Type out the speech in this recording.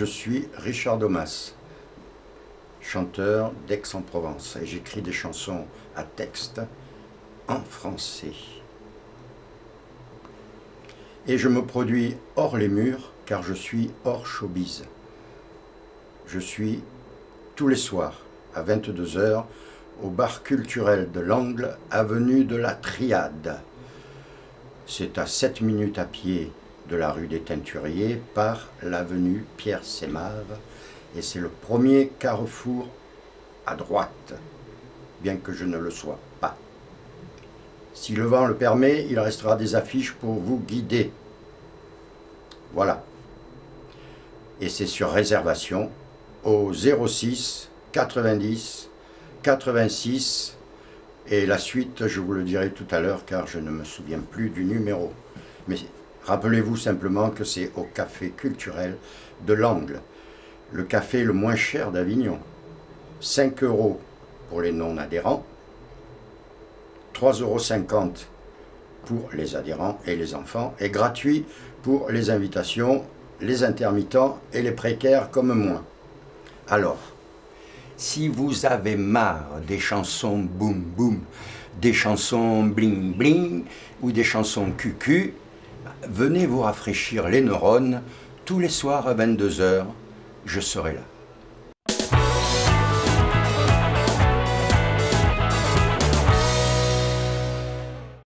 je suis Richard Domas, chanteur d'Aix-en-Provence, et j'écris des chansons à texte en français. Et je me produis hors les murs, car je suis hors showbiz. Je suis tous les soirs à 22 h au bar culturel de l'Angle, avenue de la Triade. C'est à 7 minutes à pied de la rue des Teinturiers par l'avenue Pierre-Sémave, et c'est le premier carrefour à droite, bien que je ne le sois pas. Si le vent le permet, il restera des affiches pour vous guider. Voilà. Et c'est sur réservation au 06 90 86, et la suite je vous le dirai tout à l'heure car je ne me souviens plus du numéro. Mais rappelez-vous simplement que c'est au café culturel de l'Angle, le café le moins cher d'Avignon. 5 € pour les non-adhérents, 3,50 € pour les adhérents et les enfants, et gratuit pour les invitations, les intermittents et les précaires comme moi. Alors, si vous avez marre des chansons boum boum, des chansons bling bling ou des chansons cucu, venez vous rafraîchir les neurones tous les soirs à 22 h, je serai là.